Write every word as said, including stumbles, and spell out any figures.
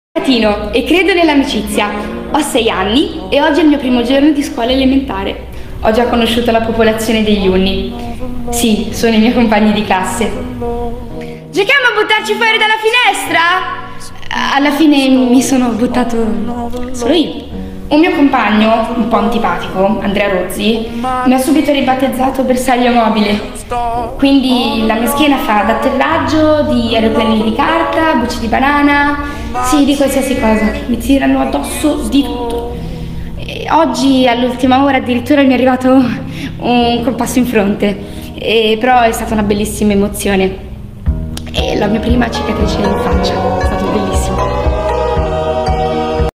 Latino e credo nell'amicizia. Ho sei anni e oggi è il mio primo giorno di scuola elementare. Ho già conosciuto la popolazione degli Unni. Sì, sono i miei compagni di classe. Giochiamo a buttarci fuori dalla finestra? Alla fine mi sono buttato solo io. Un mio compagno, un po' antipatico, Andrea Rozzi, mi ha subito ribattezzato bersaglio mobile. Quindi la mia schiena fa d'atterraggio di aeroplani di carta, bucce di banana, sì, di qualsiasi cosa. Mi tirano addosso di tutto. E oggi all'ultima ora addirittura mi è arrivato un colpasso in fronte, e però è stata una bellissima emozione. E la mia prima cicatrice in faccia.